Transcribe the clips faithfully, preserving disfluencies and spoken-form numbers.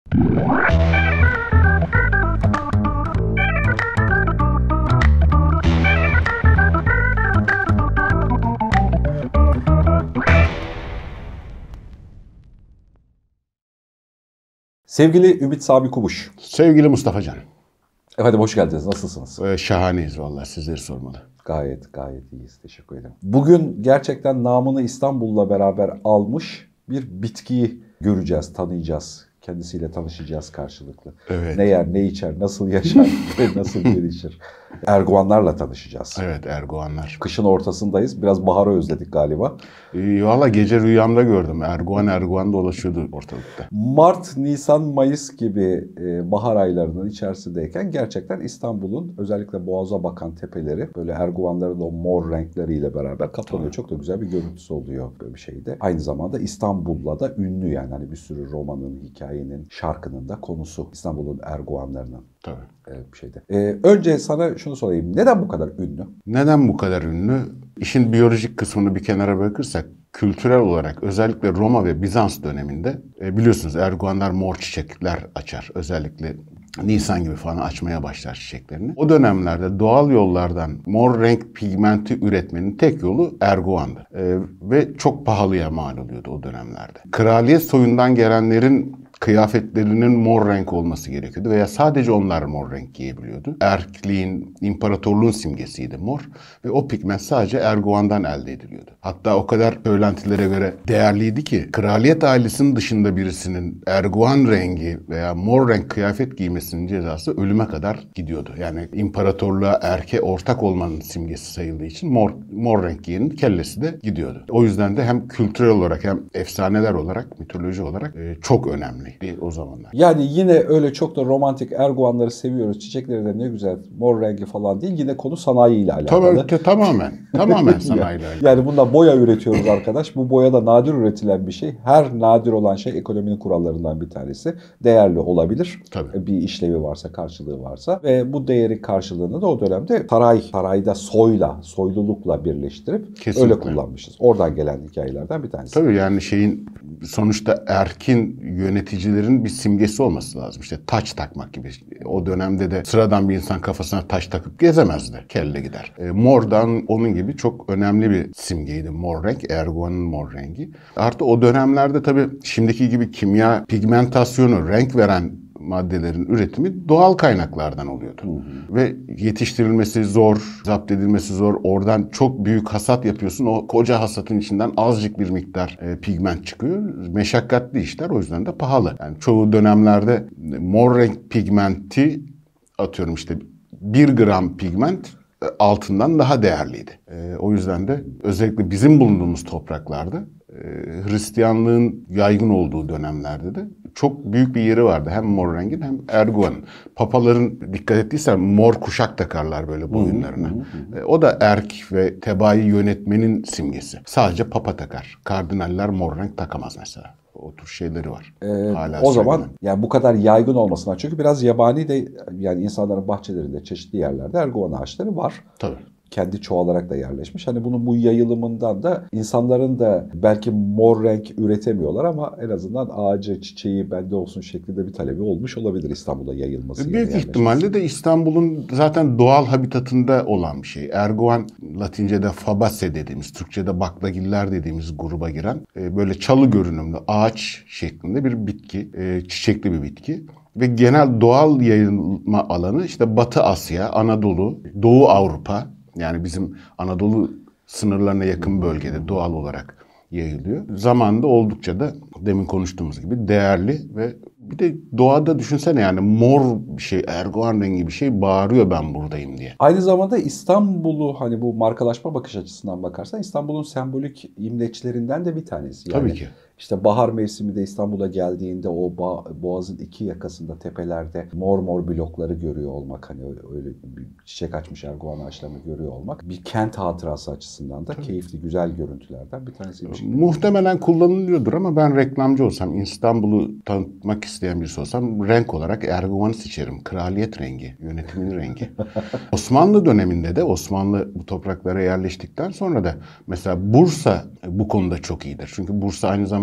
Sevgili Ümit Sami Kubuş. Sevgili Mustafa Can. Efendim hoş geldiniz. Nasılsınız? Ee, şahaneyiz vallahi, sizleri sormalı. Gayet gayet iyiyiz. Teşekkür ederim. Bugün gerçekten namını İstanbul'la beraber almış bir bitkiyi göreceğiz, tanıyacağız. Kendisiyle tanışacağız karşılıklı. Evet. Ne yer, ne içer, nasıl yaşar ve nasıl gelişir. Erguvanlarla tanışacağız. Evet, erguvanlar. Kışın ortasındayız. Biraz baharı özledik galiba. Ee, Valla gece rüyamda gördüm. Erguvan erguvan dolaşıyordu ortalıkta. Mart, Nisan, Mayıs gibi e, bahar aylarının içerisindeyken gerçekten İstanbul'un özellikle Boğaz'a bakan tepeleri böyle erguvanların o mor renkleriyle beraber kaplanıyor. Çok da güzel bir görüntüsü oluyor böyle bir şeyde. Aynı zamanda İstanbul'la da ünlü, yani hani bir sürü romanın, hikayenin, şarkının da konusu İstanbul'un erguvanlarının. Tabii. Bir şeyde. Ee, önce sana şunu sorayım. Neden bu kadar ünlü? Neden bu kadar ünlü? İşin biyolojik kısmını bir kenara bırakırsak, kültürel olarak özellikle Roma ve Bizans döneminde e, biliyorsunuz erguvanlar mor çiçekler açar. Özellikle Nisan gibi falan açmaya başlar çiçeklerini. O dönemlerde doğal yollardan mor renk pigmenti üretmenin tek yolu erguvandı. E, ve çok pahalıya mal oluyordu o dönemlerde. Kraliyet soyundan gelenlerin kıyafetlerinin mor renk olması gerekiyordu veya sadece onlar mor renk giyebiliyordu. Erkliğin, imparatorluğun simgesiydi mor ve o pigment sadece erguvandan elde ediliyordu. Hatta o kadar söylentilere göre değerliydi ki kraliyet ailesinin dışında birisinin erguvan rengi veya mor renk kıyafet giymesinin cezası ölüme kadar gidiyordu. Yani imparatorluğa erke ortak olmanın simgesi sayıldığı için mor, mor renk giyenin kellesi de gidiyordu. O yüzden de hem kültürel olarak hem efsaneler olarak, mitoloji olarak e, çok önemli o zamanlar. Yani yine öyle çok da romantik erguvanları seviyoruz. Çiçekleri de ne güzel mor rengi falan değil. Yine konu sanayiyle alakalı. Tabii te, tamamen. Tamamen sanayiyle alakalı. Yani bundan boya üretiyoruz arkadaş. Bu boya da nadir üretilen bir şey. Her nadir olan şey ekonominin kurallarından bir tanesi. Değerli olabilir. Tabii. Bir işlevi varsa, karşılığı varsa. Ve bu değeri karşılığını da o dönemde saray, sarayda soyla, soylulukla birleştirip Kesinlikle öyle kullanmışız. Oradan gelen hikayelerden bir tanesi. Tabii yani şeyin sonuçta erkin yöneticilerin bir simgesi olması lazım. İşte taç takmak gibi. O dönemde de sıradan bir insan kafasına taç takıp gezemezdi. Kelle gider. E, mordan onun gibi çok önemli bir simgeydi mor renk. Erguvanın mor rengi. Artı o dönemlerde tabii şimdiki gibi kimya pigmentasyonu, renk veren maddelerin üretimi doğal kaynaklardan oluyordu. Hı hı. Ve yetiştirilmesi zor, zapt edilmesi zor. Oradan çok büyük hasat yapıyorsun. O koca hasatın içinden azıcık bir miktar e, pigment çıkıyor. Meşakkatli işler, o yüzden de pahalı. Yani çoğu dönemlerde mor renk pigmenti atıyorum işte bir gram pigment altından daha değerliydi. E, o yüzden de özellikle bizim bulunduğumuz topraklarda Hristiyanlığın yaygın olduğu dönemlerde de çok büyük bir yeri vardı. Hem mor rengin hem erguvanın. Papaların dikkat ettiysen mor kuşak takarlar böyle boyunlarına. Hı hı hı. O da erk ve tebaayı yönetmenin simgesi. Sadece papa takar. Kardinaller mor renk takamaz mesela. O tür şeyleri var. Ee, Hala o zaman yani bu kadar yaygın olmasına, çünkü biraz yabani de, yani insanların bahçelerinde çeşitli yerlerde erguvan ağaçları var. Tabii. Kendi çoğalarak da yerleşmiş. Hani bunun bu yayılımından da insanların da belki mor renk üretemiyorlar ama en azından ağacı, çiçeği bende olsun şeklinde bir talebi olmuş olabilir İstanbul'a yayılması. Büyük ihtimalle de İstanbul'un zaten doğal habitatında olan bir şey. Erguvan, Latince'de fabaceae dediğimiz, Türkçe'de baklagiller dediğimiz gruba giren böyle çalı görünümlü ağaç şeklinde bir bitki, çiçekli bir bitki. Ve genel doğal yayılma alanı işte Batı Asya, Anadolu, Doğu Avrupa. Yani bizim Anadolu sınırlarına yakın bölgede doğal olarak yayılıyor. Zamanında oldukça da demin konuştuğumuz gibi değerli ve bir de doğada düşünsene, yani mor bir şey, erguvan rengi bir şey bağırıyor ben buradayım diye. Aynı zamanda İstanbul'u hani bu markalaşma bakış açısından bakarsan İstanbul'un sembolik imleçlerinden de bir tanesi. Yani tabii ki. İşte bahar mevsiminde İstanbul'a geldiğinde o Boğaz'ın iki yakasında tepelerde mor mor blokları görüyor olmak, hani öyle bir çiçek açmış erguvan ağaçlarını görüyor olmak bir kent hatırası açısından da tabii keyifli, güzel görüntülerden bir tanesiymiş. Muhtemelen kullanılıyordur ama ben reklamcı olsam, İstanbul'u tanıtmak isteyen birisi olsam renk olarak erguvanı seçerim. Kraliyet rengi, yönetimin rengi. Osmanlı döneminde de Osmanlı bu topraklara yerleştikten sonra da mesela Bursa bu konuda çok iyidir. Çünkü Bursa aynı zamanda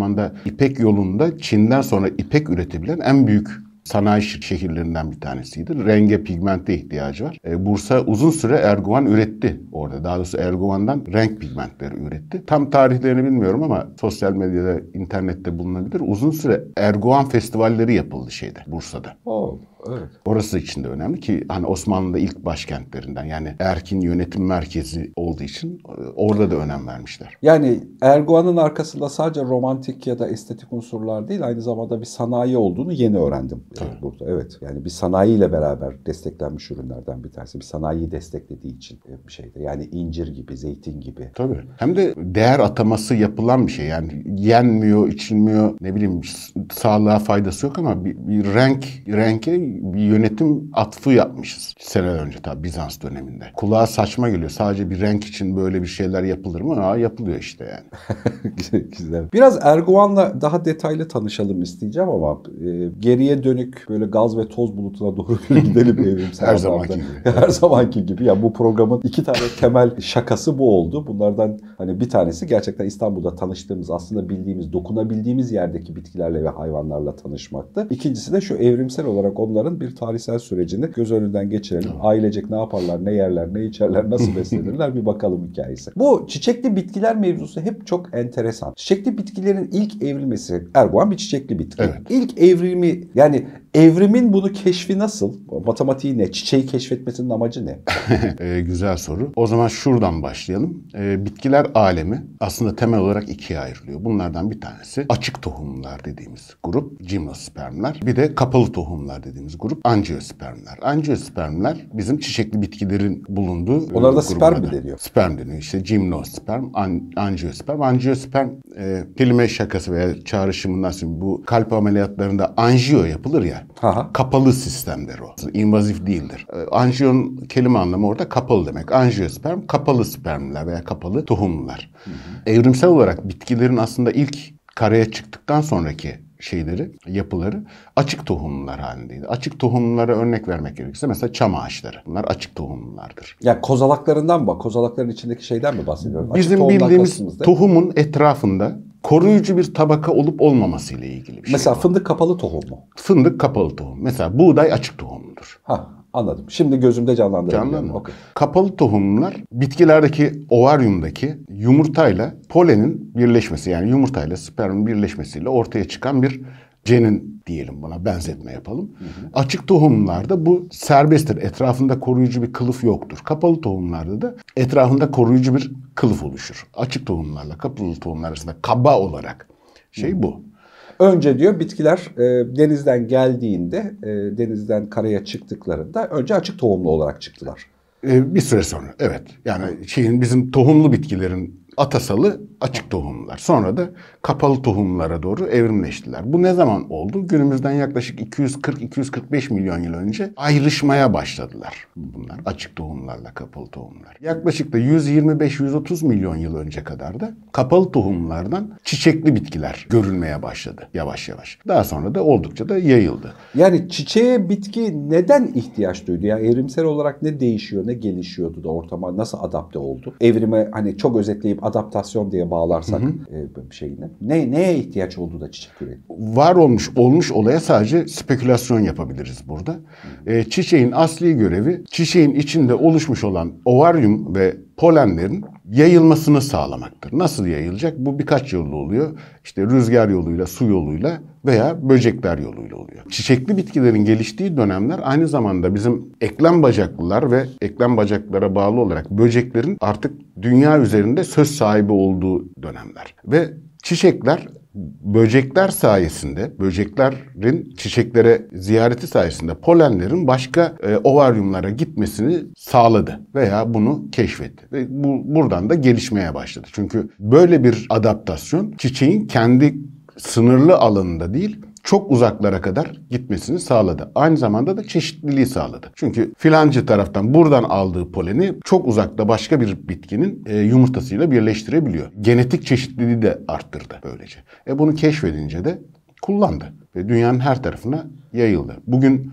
zamanda İpek yolunda Çin'den sonra ipek üretebilen en büyük sanayi şehirlerinden bir tanesiydi. Renge, pigmente ihtiyacı var. E, Bursa uzun süre Erguvan üretti orada. Daha doğrusu Erguvan'dan renk pigmentleri üretti. Tam tarihlerini bilmiyorum ama sosyal medyada, internette bulunabilir. Uzun süre Erguvan festivalleri yapıldı şeyde, Bursa'da. Oo, evet. Orası için de önemli ki hani Osmanlı'da ilk başkentlerinden, yani Erkin yönetim merkezi olduğu için orada da önem vermişler. Yani Erguvan'ın arkasında sadece romantik ya da estetik unsurlar değil, aynı zamanda bir sanayi olduğunu yeni öğrendim. Evet, burada. Evet. Yani bir sanayiyle beraber desteklenmiş ürünlerden bir tanesi. Bir sanayiyi desteklediği için bir şeyde. Yani incir gibi, zeytin gibi. Tabii. Hem de değer ataması yapılan bir şey. Yani yenmiyor, içilmiyor, ne bileyim sağlığa faydası yok ama bir, bir renk, renke bir yönetim atfı yapmışız. Seneler önce tabii Bizans döneminde. Kulağa saçma geliyor. Sadece bir renk için böyle bir şeyler yapılır mı? Aa, yapılıyor işte yani. Güzel. Biraz Erguvan'la daha detaylı tanışalım isteyeceğim ama e, geriye dönük böyle gaz ve toz bulutuna doğru gidelim evrimsel Her anlamda. zamanki gibi. Her zamanki gibi. Ya bu programın iki tane temel şakası bu oldu. Bunlardan hani bir tanesi gerçekten İstanbul'da tanıştığımız, aslında bildiğimiz, dokunabildiğimiz yerdeki bitkilerle ve hayvanlarla tanışmaktı. İkincisi de şu evrimsel olarak onların bir tarihsel sürecini göz önünden geçirelim. Ailecek ne yaparlar, ne yerler, ne içerler, nasıl beslenirler bir bakalım hikayesi. Bu çiçekli bitkiler mevzusu hep çok enteresan. Çiçekli bitkilerin ilk evrilmesi, Erguvan bir çiçekli bitki. Evet. İlk evrimi, yani evrimin bunu keşfi nasıl? Matematiği ne? Çiçeği keşfetmesinin amacı ne? e, güzel soru. O zaman şuradan başlayalım. E, bitkiler alemi aslında temel olarak ikiye ayrılıyor. Bunlardan bir tanesi açık tohumlar dediğimiz grup, gimnospermler. Bir de kapalı tohumlar dediğimiz grup, angiospermler. Angiospermler bizim çiçekli bitkilerin bulunduğu Onlara da e, sperm mi grubuna da. deniyor? Sperm deniyor. İşte gimnosperm, an, angiosperm. Angiosperm e, kelime şakası veya çağrışımından sonra bu kalp ameliyatlarında anjiyo yapılır ya. Aha. Kapalı sistemdir o. İnvazif değildir. E, anjiyon kelime anlamı orada kapalı demek. Angiosperm kapalı spermler veya kapalı tohumlar. Hı hı. Evrimsel olarak bitkilerin aslında ilk karaya çıktıktan sonraki şeyleri, yapıları açık tohumlar halindeydi. Açık tohumlara örnek vermek gerekirse mesela çam ağaçları. Bunlar açık tohumlardır. Ya kozalaklarından mı? Kozalakların içindeki şeyden mi bahsediyorum? Bizim bildiğimiz tohumun etrafında koruyucu bir tabaka olup olmaması ile ilgili bir şey. Mesela bu. fındık kapalı tohum mu? Fındık kapalı tohum. Mesela buğday açık tohumdur. Ha, anladım. Şimdi gözümde canlandırdım. Canlandı. Okay. Kapalı tohumlar bitkilerdeki ovaryumdaki yumurtayla polenin birleşmesi, yani yumurtayla spermin birleşmesiyle ortaya çıkan bir cenin diyelim, buna benzetme yapalım. Hı hı. Açık tohumlarda bu serbesttir. Etrafında koruyucu bir kılıf yoktur. Kapalı tohumlarda da etrafında koruyucu bir kılıf oluşur. Açık tohumlarla kapalı tohumlar arasında kaba olarak şey hı. bu. Önce diyor bitkiler e, denizden geldiğinde, e, denizden karaya çıktıklarında önce açık tohumlu olarak çıktılar. E, bir süre sonra, evet. Yani şeyin, bizim tohumlu bitkilerin atasalı açık tohumlar. Sonra da kapalı tohumlara doğru evrimleştiler. Bu ne zaman oldu? Günümüzden yaklaşık iki yüz kırk iki yüz kırk beş milyon yıl önce ayrışmaya başladılar bunlar. Açık tohumlarla kapalı tohumlar. Yaklaşık da yüz yirmi beş yüz otuz milyon yıl önce kadar da kapalı tohumlardan çiçekli bitkiler görülmeye başladı yavaş yavaş. Daha sonra da oldukça da yayıldı. Yani çiçeğe bitki neden ihtiyaç duydu? Yani evrimsel olarak ne değişiyor, ne gelişiyordu da ortama nasıl adapte oldu? Evrime hani çok özetleyip adaptasyon diye bağlarsak hı hı. E, şeyine. Ne, neye ihtiyaç oldu da çiçek üretti? Var olmuş olmuş olaya sadece spekülasyon yapabiliriz burada. E, çiçeğin asli görevi çiçeğin içinde oluşmuş olan ovaryum ve polenlerin yayılmasını sağlamaktır. Nasıl yayılacak? Bu birkaç yollu oluyor. İşte rüzgar yoluyla, su yoluyla veya böcekler yoluyla oluyor. Çiçekli bitkilerin geliştiği dönemler aynı zamanda bizim eklem bacaklılar ve eklem bacaklara bağlı olarak böceklerin artık dünya üzerinde söz sahibi olduğu dönemler. Ve çiçekler böcekler sayesinde, böceklerin çiçeklere ziyareti sayesinde polenlerin başka e, ovaryumlara gitmesini sağladı veya bunu keşfetti. Ve bu buradan da gelişmeye başladı. Çünkü böyle bir adaptasyon çiçeğin kendi sınırlı alanında değil, çok uzaklara kadar gitmesini sağladı. Aynı zamanda da çeşitliliği sağladı. Çünkü filancı taraftan buradan aldığı poleni çok uzakta başka bir bitkinin e, yumurtasıyla birleştirebiliyor. Genetik çeşitliliği de arttırdı böylece. E bunu keşfedince de kullandı ve dünyanın her tarafına yayıldı. Bugün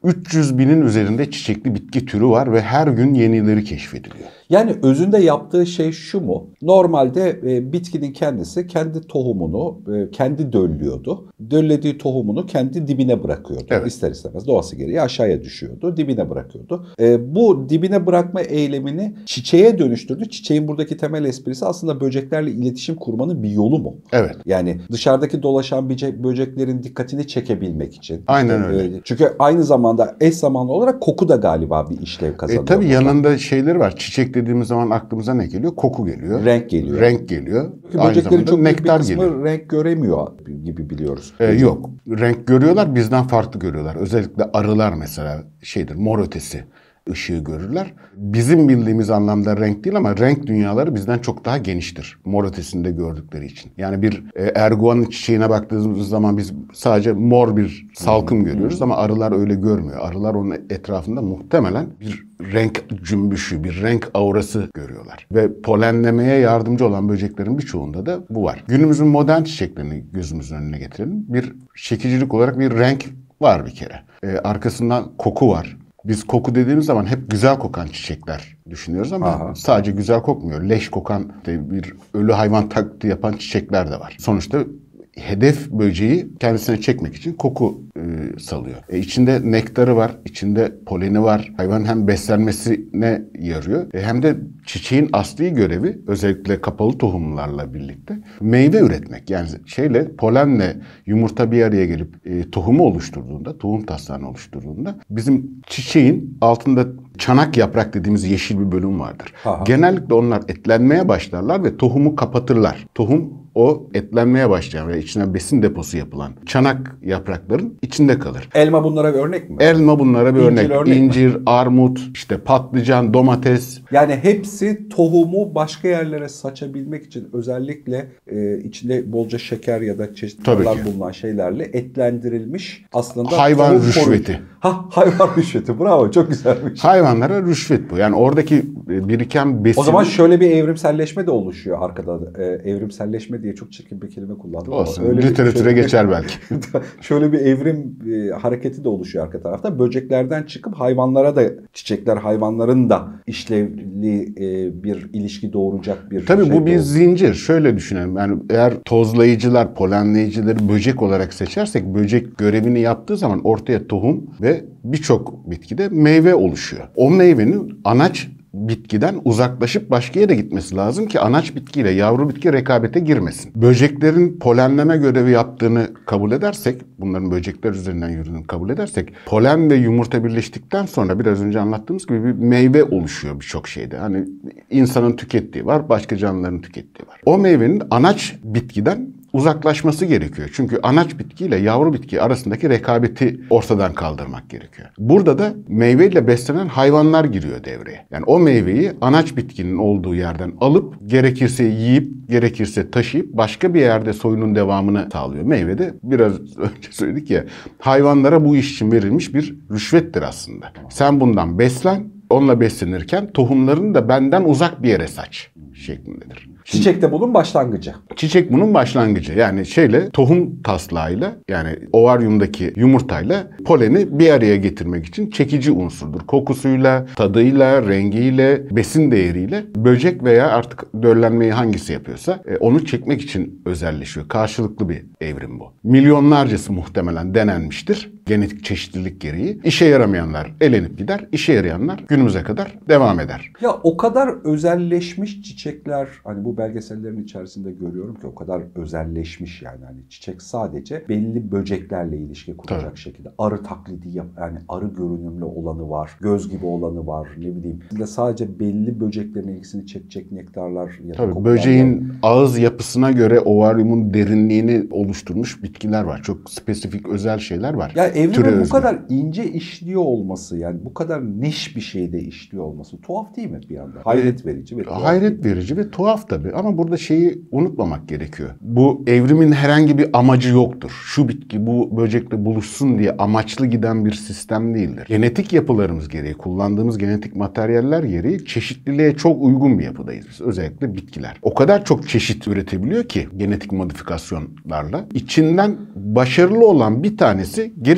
üç yüz binin üzerinde çiçekli bitki türü var ve her gün yenileri keşfediliyor. Yani özünde yaptığı şey şu mu? Normalde e, bitkinin kendisi kendi tohumunu e, kendi döllüyordu. Döllediği tohumunu kendi dibine bırakıyordu. Evet. İster istemez doğası gereği aşağıya düşüyordu. Dibine bırakıyordu. E, bu dibine bırakma eylemini çiçeğe dönüştürdü. Çiçeğin buradaki temel esprisi aslında böceklerle iletişim kurmanın bir yolu mu? Evet. Yani dışarıdaki dolaşan böcek, böceklerin dikkatini çekebilmek için. Aynen İşte, öyle. e, çünkü aynı zamanda eş zamanlı olarak koku da galiba bir işlev kazanıyor. E tabii burada. yanında şeyleri var. Çiçek dediğimiz zaman aklımıza ne geliyor? Koku geliyor. Renk geliyor. Renk geliyor. Çünkü Aynı böceklerin zamanda çok büyük bir nektar kısmı geliyor. renk göremiyor gibi biliyoruz. Ee, yok. Renk görüyorlar, bizden farklı görüyorlar. Özellikle arılar mesela şeydir, mor ötesi ışığı görürler. Bizim bildiğimiz anlamda renk değil ama renk dünyaları bizden çok daha geniştir. Mor ötesinde gördükleri için. Yani bir e, erguvanın çiçeğine baktığımız zaman biz sadece mor bir salkım hmm. görüyoruz ama arılar öyle görmüyor. Arılar onun etrafında muhtemelen bir renk cümbüşü, bir renk aurası görüyorlar. Ve polenlemeye yardımcı olan böceklerin birçoğunda da bu var. Günümüzün modern çiçeklerini gözümüzün önüne getirelim. Bir çekicilik olarak bir renk var bir kere. Ee, arkasından koku var. Biz koku dediğimiz zaman hep güzel kokan çiçekler düşünüyoruz ama Aha. sadece güzel kokmuyor. Leş kokan, işte bir ölü hayvan taklidi yapan çiçekler de var. Sonuçta hedef böceği kendisine çekmek için koku e, salıyor. E, içinde nektarı var, içinde poleni var. Hayvanın hem beslenmesine yarıyor e, hem de çiçeğin asli görevi özellikle kapalı tohumlarla birlikte meyve üretmek. Yani şeyle polenle yumurta bir araya gelip e, tohumu oluşturduğunda, tohum taslağını oluşturduğunda bizim çiçeğin altında çanak yaprak dediğimiz yeşil bir bölüm vardır. Aha. Genellikle onlar etlenmeye başlarlar ve tohumu kapatırlar. Tohum o etlenmeye başlayan ve içine besin deposu yapılan çanak yaprakların içinde kalır. Elma bunlara bir örnek mi? Elma bunlara bir İncir örnek. örnek İncir, mi? Armut, işte patlıcan, domates. Yani hepsi tohumu başka yerlere saçabilmek için özellikle e, içinde bolca şeker ya da çeşitli yağlar bulunan şeylerle etlendirilmiş aslında hayvan rüşveti. Ha hayvan rüşveti. Bravo, çok güzelmiş. Hayvanlara rüşvet bu. Yani oradaki biriken besin. O zaman şöyle bir evrimselleşme de oluşuyor arkada. E, evrimselleşme diye çok çirkin bir kelime kullandım. Olsun. Öyle literatüre bir, geçer belki. Şöyle bir evrim e, hareketi de oluşuyor arka tarafta. Böceklerden çıkıp hayvanlara da, çiçekler hayvanların da işlevli e, bir ilişki doğuracak bir Tabii şey. Bu bir zincir. Şöyle düşünelim. Yani eğer tozlayıcılar, polenleyicileri böcek olarak seçersek böcek görevini yaptığı zaman ortaya tohum ve birçok bitkide meyve oluşuyor. O meyvenin anaç bitkiden uzaklaşıp başka yere gitmesi lazım ki anaç bitkiyle yavru bitki rekabete girmesin. Böceklerin polenleme görevi yaptığını kabul edersek, bunların böcekler üzerinden yürüdüğünü kabul edersek, polen ve yumurta birleştikten sonra biraz önce anlattığımız gibi bir meyve oluşuyor birçok şeyde. Hani insanın tükettiği var, başka canlıların tükettiği var. O meyvenin anaç bitkiden uzaklaşması gerekiyor. Çünkü anaç bitkiyle yavru bitki arasındaki rekabeti ortadan kaldırmak gerekiyor. Burada da meyveyle beslenen hayvanlar giriyor devreye. Yani o meyveyi anaç bitkinin olduğu yerden alıp gerekirse yiyip, gerekirse taşıyıp başka bir yerde soyunun devamını sağlıyor. Meyve de biraz önce söyledik ya, hayvanlara bu iş için verilmiş bir rüşvettir aslında. Sen bundan beslen, onunla beslenirken tohumlarını da benden uzak bir yere saç şeklindedir. Çiçek de bunun başlangıcı. Çiçek bunun başlangıcı. Yani şeyle, tohum taslağıyla, yani ovaryumdaki yumurtayla poleni bir araya getirmek için çekici unsurdur. Kokusuyla, tadıyla, rengiyle, besin değeriyle böcek veya artık döllenmeyi hangisi yapıyorsa e, onu çekmek için özelleşiyor. Karşılıklı bir evrim bu. Milyonlarcası muhtemelen denenmiştir. Genetik çeşitlilik gereği. İşe yaramayanlar elenip gider, işe yarayanlar günümüze kadar devam eder. Ya o kadar özelleşmiş çiçekler, hani bu belgesellerin içerisinde görüyorum ki o kadar özelleşmiş yani. Hani çiçek sadece belli böceklerle ilişki kuracak Tabii. şekilde. Arı taklidi yap, yani arı görünümlü olanı var, göz gibi olanı var, ne bileyim. Sadece belli böceklerin ilgisini çekecek nektarlar ya da Tabii böceğin var. Ağız yapısına göre ovaryumun derinliğini oluşturmuş bitkiler var. Çok spesifik özel şeyler var. Ya evrimin bu kadar ince işliyor olması, yani bu kadar niş bir şeyde işliyor olması tuhaf değil mi bir yandan? Hayret verici ve tuhaf. Hayret verici ve tuhaf tabii. Ama burada şeyi unutmamak gerekiyor. Bu evrimin herhangi bir amacı yoktur. Şu bitki bu böcekle buluşsun diye amaçlı giden bir sistem değildir. Genetik yapılarımız gereği, kullandığımız genetik materyaller gereği çeşitliliğe çok uygun bir yapıdayız biz. Özellikle bitkiler. O kadar çok çeşit üretebiliyor ki genetik modifikasyonlarla. İçinden başarılı olan bir tanesi geri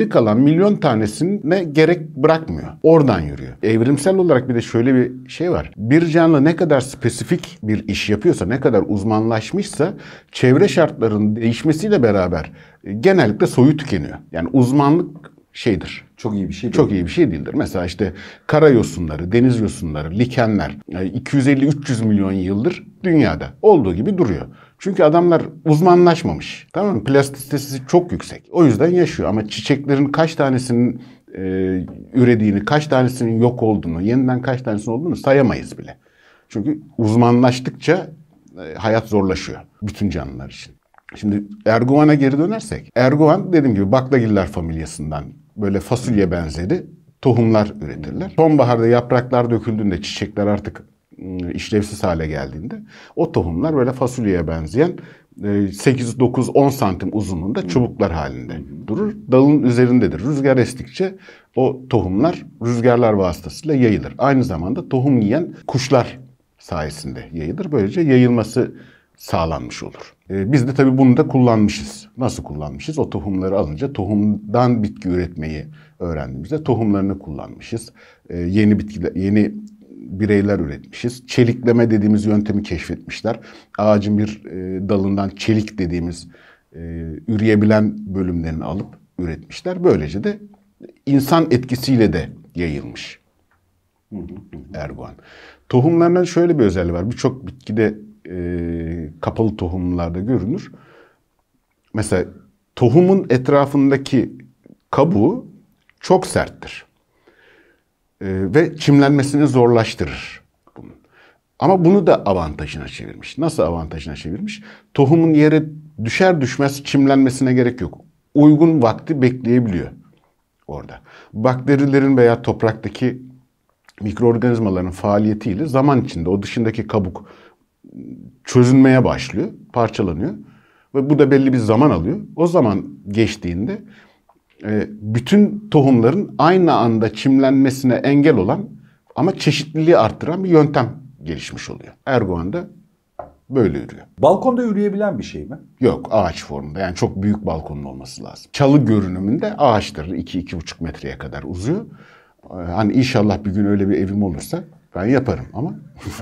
geri kalan milyon tanesine gerek bırakmıyor. Oradan yürüyor. Evrimsel olarak bir de şöyle bir şey var. Bir canlı ne kadar spesifik bir iş yapıyorsa, ne kadar uzmanlaşmışsa çevre şartlarının değişmesiyle beraber genellikle soyu tükeniyor. Yani uzmanlık şeydir. Çok iyi bir şey değil. Çok iyi bir şey değildir. Mesela işte kara yosunları, deniz yosunları, likenler iki yüz elli üç yüz milyon yıldır dünyada olduğu gibi duruyor. Çünkü adamlar uzmanlaşmamış. Tamam mı? Plastisitesi çok yüksek. O yüzden yaşıyor. Ama çiçeklerin kaç tanesinin e, ürediğini, kaç tanesinin yok olduğunu, yeniden kaç tanesinin olduğunu sayamayız bile. Çünkü uzmanlaştıkça e, hayat zorlaşıyor bütün canlılar için. Şimdi erguvan'a geri dönersek. Erguvan dediğim gibi baklagiller familyasından böyle fasulye benzeri tohumlar üretirler. Sonbaharda yapraklar döküldüğünde, çiçekler artık işlevsiz hale geldiğinde o tohumlar böyle fasulyeye benzeyen sekiz, dokuz, on santim uzunluğunda çubuklar halinde durur. Dalın üzerindedir. Rüzgar estikçe o tohumlar rüzgarlar vasıtasıyla yayılır. Aynı zamanda tohum yiyen kuşlar sayesinde yayılır. Böylece yayılması sağlanmış olur. Ee, biz de tabii bunu da kullanmışız. Nasıl kullanmışız? O tohumları alınca tohumdan bitki üretmeyi öğrendiğimizde tohumlarını kullanmışız. Ee, yeni bitkiler, yeni bireyler üretmişiz. Çelikleme dediğimiz yöntemi keşfetmişler. Ağacın bir e, dalından çelik dediğimiz e, üreyebilen bölümlerini alıp üretmişler. Böylece de insan etkisiyle de yayılmış erguvan. Tohumlarının şöyle bir özelliği var. Birçok bitkide e, kapalı tohumlarda görünür. Mesela tohumun etrafındaki kabuğu çok serttir. E, ve çimlenmesini zorlaştırır bunun. Ama bunu da avantajına çevirmiş. Nasıl avantajına çevirmiş? Tohumun yere düşer düşmez çimlenmesine gerek yok. Uygun vakti bekleyebiliyor orada. Bakterilerin veya topraktaki mikroorganizmaların faaliyetiyle zaman içinde o dışındaki kabuk çözünmeye başlıyor, parçalanıyor. Ve bu da belli bir zaman alıyor. O zaman geçtiğinde e, bütün tohumların aynı anda çimlenmesine engel olan ama çeşitliliği arttıran bir yöntem gelişmiş oluyor. Erguvan da böyle yürüyor. Balkonda yürüyebilen bir şey mi? Yok, ağaç formunda. Yani çok büyük balkonun olması lazım. Çalı görünümünde ağaçtır. iki iki buçuk metreye kadar uzuyor. Hani inşallah bir gün öyle bir evim olursa ben yaparım ama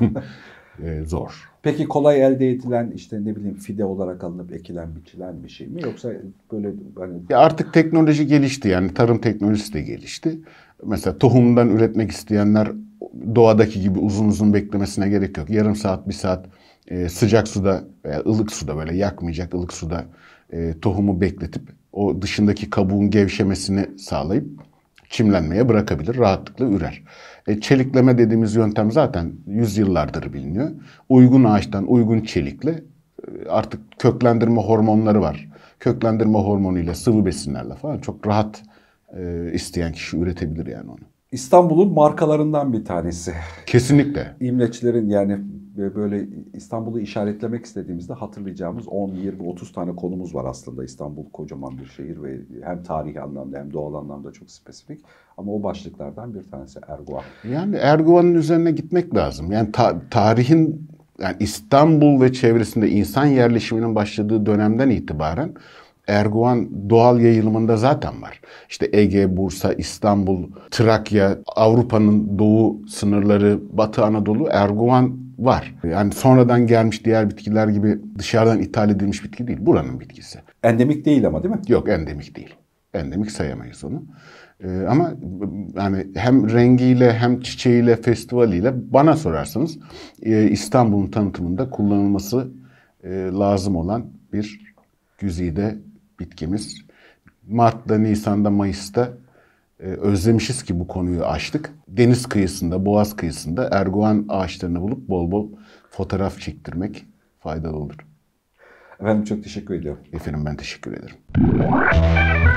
e, zor. Peki kolay elde edilen işte ne bileyim fide olarak alınıp ekilen biçilen bir şey mi? Yoksa böyle hani... Ya artık teknoloji gelişti, yani tarım teknolojisi de gelişti. Mesela tohumdan üretmek isteyenler doğadaki gibi uzun uzun beklemesine gerek yok. Yarım saat, bir saat e, sıcak suda veya ılık suda, böyle yakmayacak ılık suda e, tohumu bekletip o dışındaki kabuğun gevşemesini sağlayıp çimlenmeye bırakabilir, rahatlıkla ürer. E, çelikleme dediğimiz yöntem zaten yüzyıllardır biliniyor. Uygun ağaçtan uygun çelikle e, artık köklendirme hormonları var. Köklendirme hormonuyla, sıvı besinlerle falan çok rahat e, isteyen kişi üretebilir yani onu. İstanbul'un markalarından bir tanesi. Kesinlikle. İmleçlerin yani böyle İstanbul'u işaretlemek istediğimizde hatırlayacağımız on, yirmi, otuz tane konumuz var aslında. İstanbul kocaman bir şehir ve hem tarihi anlamda hem doğal anlamda çok spesifik. Ama o başlıklardan bir tanesi erguvan. Yani erguvanın üzerine gitmek lazım. Yani ta- tarihin, yani İstanbul ve çevresinde insan yerleşiminin başladığı dönemden itibaren erguvan doğal yayılımında zaten var. İşte Ege, Bursa, İstanbul, Trakya, Avrupa'nın doğu sınırları, Batı Anadolu erguvan var. Yani sonradan gelmiş diğer bitkiler gibi dışarıdan ithal edilmiş bitki değil. Buranın bitkisi. Endemik değil ama değil mi? Yok, endemik değil. Endemik sayamayız onu. Ee, ama yani hem rengiyle hem çiçeğiyle, festivaliyle bana sorarsanız e, İstanbul'un tanıtımında kullanılması e, lazım olan bir güzide bitkimiz. Mart'ta, Nisan'da, Mayıs'ta e, özlemişiz ki bu konuyu açtık. Deniz kıyısında, Boğaz kıyısında erguvan ağaçlarını bulup bol bol fotoğraf çektirmek faydalı olur. Efendim çok teşekkür ediyorum. Efendim ben teşekkür ederim.